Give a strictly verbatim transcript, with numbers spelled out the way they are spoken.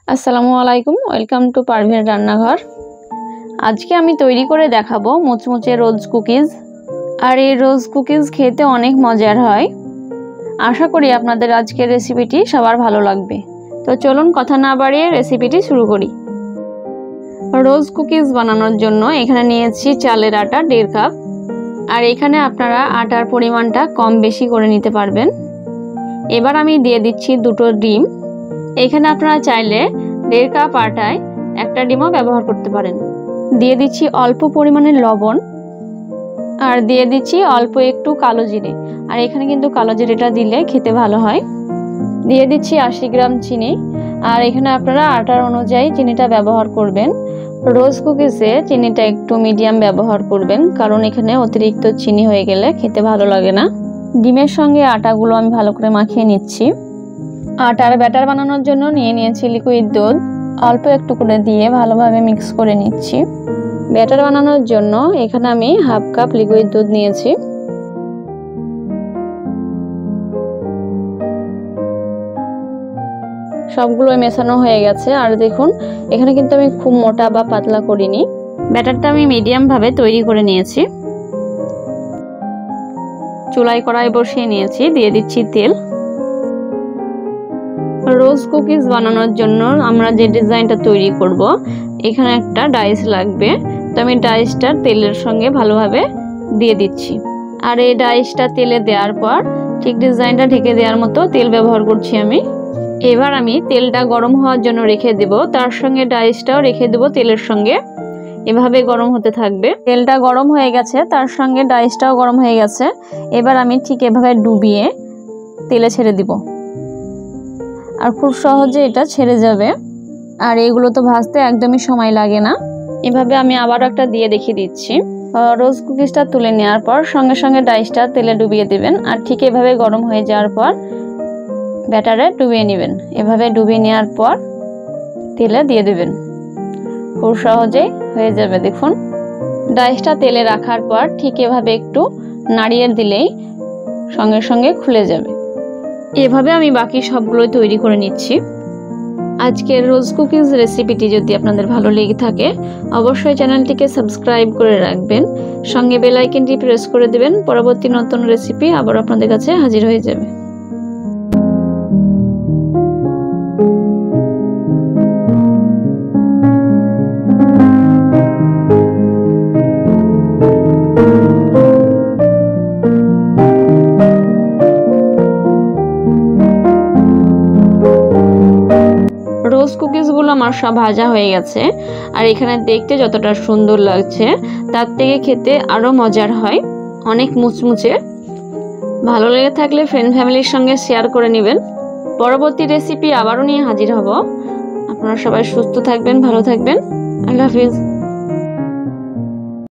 আসসালামু আলাইকুম, welcome to Parveen রান্নাঘর। আজকে আমি তৈরি করে দেখাবো মুচমুচে রোজ কুকিজ। আর এই রোজ কুকিজ খেতে অনেক মজার হয়। আশা করি আপনাদের আজকের রেসিপিটি সবার ভালো লাগবে। তো চলুন কথা না বাড়িয়ে রেসিপিটি শুরু করি। রোজ কুকিজ বানানোর জন্য এখানে নিয়েছি চালের আটা দেড় কাপ। আর এখানে আপনারা আটার পরিমাণটা কম বেশি করে নিতে পারবেন। এবার আমি দিয়ে দিচ্ছি দুটো ডিম। এখানে আপনারা চাইলে দেড় কাপ আটায় একটা ডিমও ব্যবহার করতে পারেন। দিয়ে দিচ্ছি অল্প পরিমাণে লবণ, আর দিয়ে দিচ্ছি অল্প একটু কালো জিরে। আর এখানে কিন্তু কালো জিরেটা দিলে খেতে ভালো হয়। দিয়ে দিচ্ছি আশি গ্রাম চিনি। আর এখানে আপনারা আটার অনুযায়ী চিনিটা ব্যবহার করবেন। রোজ কুকিজে চিনিটা একটু মিডিয়াম ব্যবহার করবেন, কারণ এখানে অতিরিক্ত চিনি হয়ে গেলে খেতে ভালো লাগে না। ডিমের সঙ্গে আটাগুলো আমি ভালো করে মাখিয়ে নিচ্ছি। আটার ব্যাটার বানানোর জন্য নিয়ে নিয়েছি লিকুইড দুধ। অল্প একটু করে দিয়ে ভালোভাবে মিক্স করে নিচ্ছি। ব্যাটার বানানোর জন্য এখানে আমি হাফ কাপ লিকুইড দুধ নিয়েছি। সবগুলো মেশানো হয়ে গেছে। আর দেখুন, এখানে কিন্তু আমি খুব মোটা বা পাতলা করিনি। ব্যাটারটা আমি মিডিয়াম ভাবে তৈরি করে নিয়েছি। চুলায় কড়াই বসিয়ে নিয়েছি, দিয়ে দিচ্ছি তেল। রোজ কুকিজ বানানোর জন্য আমরা যে ডিজাইনটা তৈরি করব, এখানে একটা ডাইস লাগবে। তো আমি ডাইসটা তেলের সঙ্গে ভালোভাবে দিয়ে দিচ্ছি। আর এই ডাইসটা তেলে দেওয়ার পর ঠিক ডিজাইনটা ঢেকে দেওয়ার মতো তেল ব্যবহার করছি আমি। এবার আমি তেলটা গরম হওয়ার জন্য রেখে দেব, তার সঙ্গে ডাইসটাও রেখে দেব তেলের সঙ্গে। এভাবে গরম হতে থাকবে। তেলটা গরম হয়ে গেছে, তার সঙ্গে ডাইসটাও গরম হয়ে গেছে। এবার আমি ঠিক এভাবে ডুবিয়ে তেলে ছেড়ে দিব। আর খুব সহজে এটা ছেড়ে যাবে। আর এগুলো তো ভাজতে একদমই সময় লাগে না। এভাবে আমি আবারও একটা দিয়ে দেখিয়ে দিচ্ছি। রোজ কুকিজটা তুলে নেওয়ার পর সঙ্গে সঙ্গে ডাইসটা তেলে ডুবিয়ে দিবেন। আর ঠিক এভাবে গরম হয়ে যাওয়ার পর ব্যাটারে ডুবিয়ে নেবেন। এভাবে ডুবিয়ে নেওয়ার পর তেলে দিয়ে দেবেন। খুব সহজেই হয়ে যাবে। দেখুন, ডাইসটা তেলে রাখার পর ঠিক এভাবে একটু নাড়িয়ে দিলেই সঙ্গে সঙ্গে খুলে যাবে। এভাবে আমি বাকি সবগুলো তৈরি করে নিচ্ছি। আজকের রোজ কুকিজ রেসিপিটি যদি আপনাদের ভালো লেগে থাকে, অবশ্যই চ্যানেলটিকে সাবস্ক্রাইব করে রাখবেন। সঙ্গে বেল আইকনটি প্রেস করে দিবেন। পরবর্তী নতুন রেসিপি আবার আপনাদের কাছে হাজির হয়ে যাবে। রোজ কুকিজগুলো আমার সব ভাজা হয়ে গেছে। আর এখানে দেখতে যতটা সুন্দর লাগছে, তার থেকে খেতে আরও মজার হয়, অনেক মুচমুচে। ভালো লেগে থাকলে ফ্রেন্ড ফ্যামিলির সঙ্গে শেয়ার করে নেবেন। পরবর্তী রেসিপি আবারও নিয়ে হাজির হব। আপনারা সবাই সুস্থ থাকবেন, ভালো থাকবেন। আল্লাহ হাফিজ।